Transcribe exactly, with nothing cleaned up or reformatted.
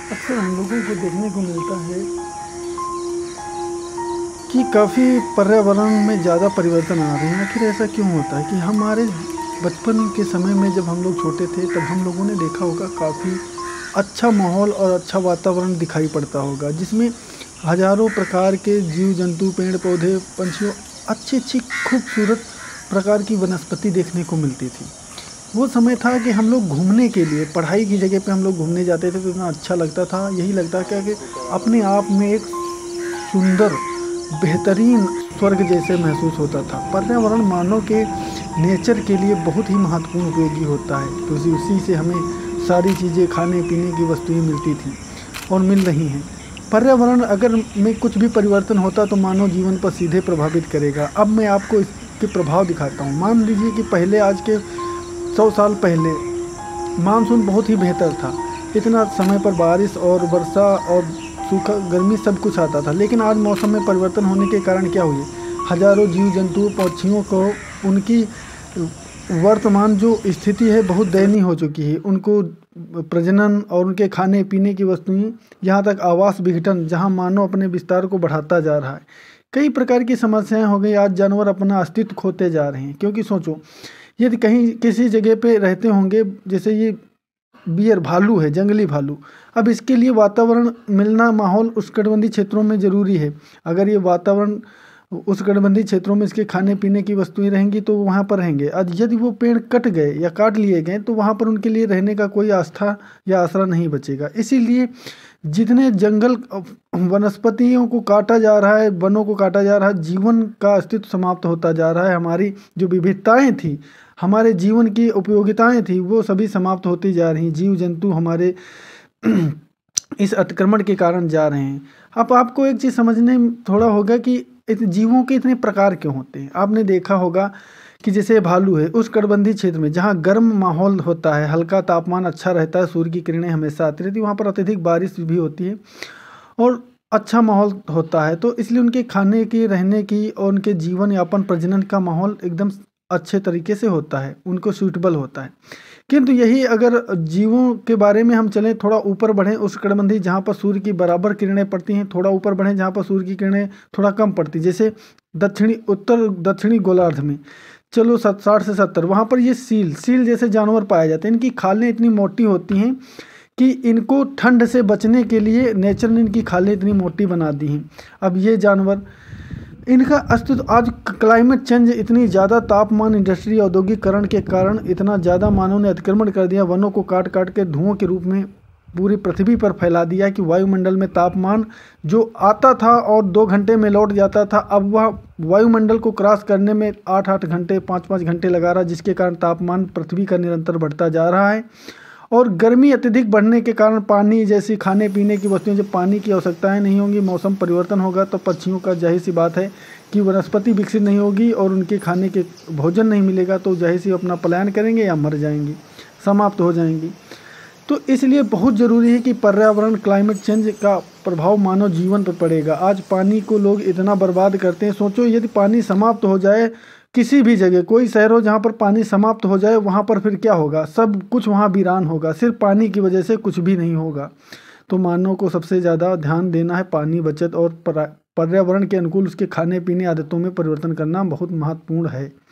अक्सर हम लोगों को देखने को मिलता है कि काफ़ी पर्यावरण में ज़्यादा परिवर्तन आ रहे हैं। आखिर ऐसा क्यों होता है कि हमारे बचपन के समय में जब हम लोग छोटे थे तब हम लोगों ने देखा होगा काफ़ी अच्छा माहौल और अच्छा वातावरण दिखाई पड़ता होगा, जिसमें हज़ारों प्रकार के जीव जंतु, पेड़ पौधे, पंछियों, अच्छी अच्छी खूबसूरत प्रकार की वनस्पति देखने को मिलती थी। वो समय था कि हम लोग घूमने के लिए, पढ़ाई की जगह पे हम लोग घूमने जाते थे तो इतना अच्छा लगता था। यही लगता क्या कि अपने आप में एक सुंदर, बेहतरीन स्वर्ग जैसे महसूस होता था। पर्यावरण मानव के नेचर के लिए बहुत ही महत्वपूर्ण उपयोगी होता है, क्योंकि उसी से हमें सारी चीज़ें, खाने पीने की वस्तुएं मिलती थी और मिल रही हैं। पर्यावरण अगर में कुछ भी परिवर्तन होता तो मानव जीवन पर सीधे प्रभावित करेगा। अब मैं आपको इसके प्रभाव दिखाता हूँ। मान लीजिए कि पहले, आज के सौ साल पहले मानसून बहुत ही बेहतर था। इतना समय पर बारिश और वर्षा और सूखा, गर्मी सब कुछ आता था। लेकिन आज मौसम में परिवर्तन होने के कारण क्या हुई, हजारों जीव जंतु, पक्षियों को उनकी वर्तमान जो स्थिति है बहुत दयनीय हो चुकी है। उनको प्रजनन और उनके खाने पीने की वस्तुएं, यहाँ तक आवास विघटन, जहाँ मानव अपने विस्तार को बढ़ाता जा रहा है। कई प्रकार की समस्याएं हो गई। आज जानवर अपना अस्तित्व खोते जा रहे हैं, क्योंकि सोचो, यदि कहीं किसी जगह पे रहते होंगे, जैसे ये बियर भालू है, जंगली भालू, अब इसके लिए वातावरण मिलना, माहौल उष्णकटिबंधीय क्षेत्रों में ज़रूरी है। अगर ये वातावरण उष्णकटिबंधीय क्षेत्रों में इसके खाने पीने की वस्तुएं रहेंगी तो वहाँ पर रहेंगे। आज यदि वो पेड़ कट गए या काट लिए गए तो वहाँ पर उनके लिए रहने का कोई आस्था या आसरा नहीं बचेगा। इसीलिए जितने जंगल, वनस्पतियों को काटा जा रहा है, वनों को काटा जा रहा है, जीवन का अस्तित्व समाप्त होता जा रहा है। हमारी जो विविधताएं थी, हमारे जीवन की उपयोगिताएं थी, वो सभी समाप्त होती जा रही। जीव जंतु हमारे इस अतिक्रमण के कारण जा रहे हैं। अब आपको एक चीज़ समझने में थोड़ा होगा कि जीवों के इतने प्रकार क्यों होते हैं। आपने देखा होगा कि जैसे भालू है, उस कटिबंधीय क्षेत्र में जहाँ गर्म माहौल होता है, हल्का तापमान अच्छा रहता है, सूर्य की किरणें हमेशा आती रहती है, वहाँ पर अत्यधिक बारिश भी होती है और अच्छा माहौल होता है। तो इसलिए उनके खाने की, रहने की और उनके जीवन यापन, प्रजनन का माहौल एकदम अच्छे तरीके से होता है, उनको सूटेबल होता है। किंतु यही अगर जीवों के बारे में हम चलें, थोड़ा ऊपर बढ़ें, उस कटिबंधीय जहाँ पर सूर्य की बराबर किरणें पड़ती हैं, थोड़ा ऊपर बढ़ें जहाँ पर सूर्य की किरणें थोड़ा कम पड़ती, जैसे दक्षिणी, उत्तर दक्षिणी गोलार्ध में चलो सत साठ से सत्तर, वहाँ पर ये सील सील जैसे जानवर पाए जाते हैं। इनकी खालें इतनी मोटी होती हैं कि इनको ठंड से बचने के लिए नेचर ने इनकी खालें इतनी मोटी बना दी हैं। अब ये जानवर, इनका अस्तित्व, आज क्लाइमेट चेंज, इतनी ज़्यादा तापमान, इंडस्ट्री, औद्योगिकरण के कारण इतना ज़्यादा मानव ने अतिक्रमण कर दिया, वनों को काट काट के धुओं के रूप में पूरी पृथ्वी पर फैला दिया कि वायुमंडल में तापमान जो आता था और दो घंटे में लौट जाता था, अब वह वायुमंडल को क्रॉस करने में आठ आठ घंटे, पाँच पाँच घंटे लगा रहा, जिसके कारण तापमान पृथ्वी का निरंतर बढ़ता जा रहा है। और गर्मी अत्यधिक बढ़ने के कारण पानी जैसी खाने पीने की वस्तुएं, जब पानी की आवश्यकताएं नहीं होंगी, मौसम परिवर्तन होगा, तो पक्षियों का जाहिर सी बात है कि वनस्पति विकसित नहीं होगी और उनके खाने के भोजन नहीं मिलेगा, तो जाहिर सी अपना पलायन करेंगे या मर जाएंगी, समाप्त हो जाएंगी। तो इसलिए बहुत ज़रूरी है कि पर्यावरण, क्लाइमेट चेंज का प्रभाव मानव जीवन पर पड़ेगा। आज पानी को लोग इतना बर्बाद करते हैं। सोचो, यदि पानी समाप्त हो जाए, किसी भी जगह, कोई शहर हो जहाँ पर पानी समाप्त हो जाए, वहाँ पर फिर क्या होगा, सब कुछ वहाँ वीरान होगा। सिर्फ पानी की वजह से कुछ भी नहीं होगा। तो मानव को सबसे ज़्यादा ध्यान देना है पानी बचत और पर्यावरण के अनुकूल उसके खाने पीने आदतों में परिवर्तन करना बहुत महत्वपूर्ण है।